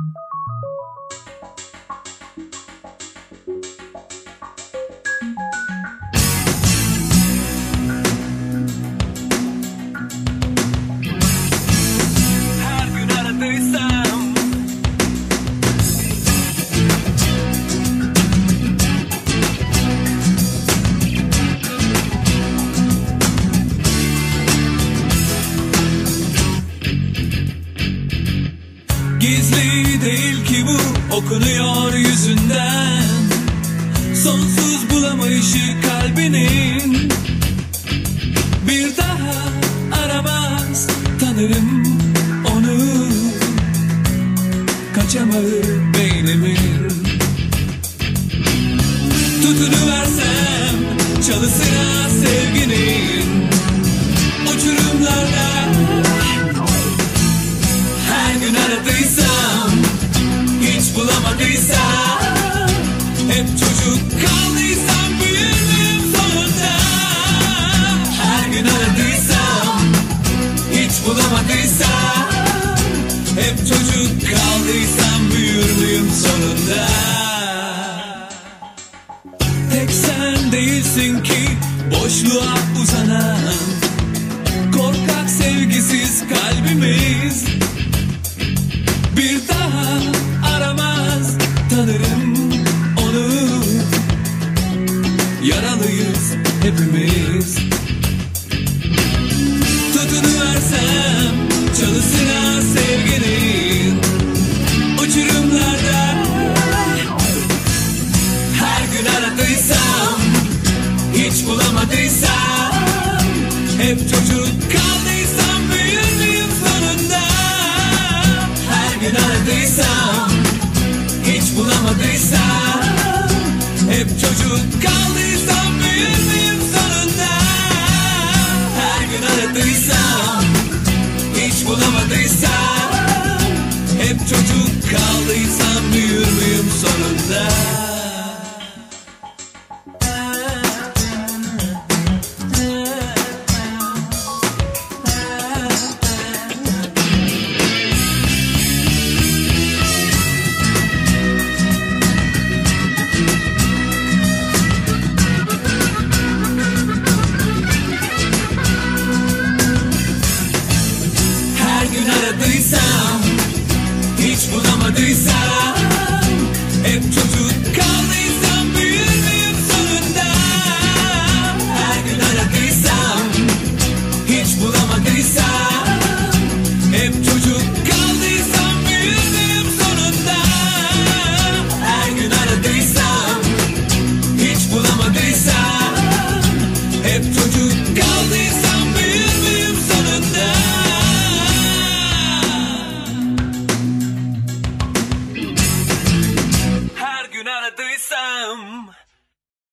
Her gün aradıysam gizli değil ki bu, okunuyor yüzünden. Sonsuz bulamayışı kalbinin. Bir daha aramaz tanırım onu. Kaçamağı beynimin. Tutunuversem çalısına sevginin. Uçurumlarda her gün aradıysam, hiç bulamadıysam, hep çocuk kaldıysam, büyür müyüm sonunda? Her gün aradıysam, hiç bulamadıysam, hep çocuk kaldıysam, büyür müyüm sonunda? Tek sen değilsin ki boşluğa uzanan, korkak sevgisiz kalbimiz. Bir daha aramaz tanırım onu. Yaralıyız hepimiz. Tutunuversem çalısına sevginin. Uçurumlarda her gün aradıysam, hiç bulamadıysam, hep çocuk kaldıysam, büyür müyüm sonunda? Her gün aradıysam, hiç bulamadıysam, hep çocuk kaldıysam, büyür müyüm sonunda? Her gün aradıysam, hiç bulamadıysam, hep çocuk kaldıysam, büyür müyüm sonunda? Aradıysam, hiç bulamadıysam, hep çocuk kaldıysam, büyür müyüm sonunda? Her gün aradıysam, hiç bulamadıysam, hep çocuk kaldıysam, büyür müyüm sonunda? Her gün aradıysam, hiç bulamadıysam, hep çocuk kaldıysam, büyür müyüm sonunda? Her gün aradıysam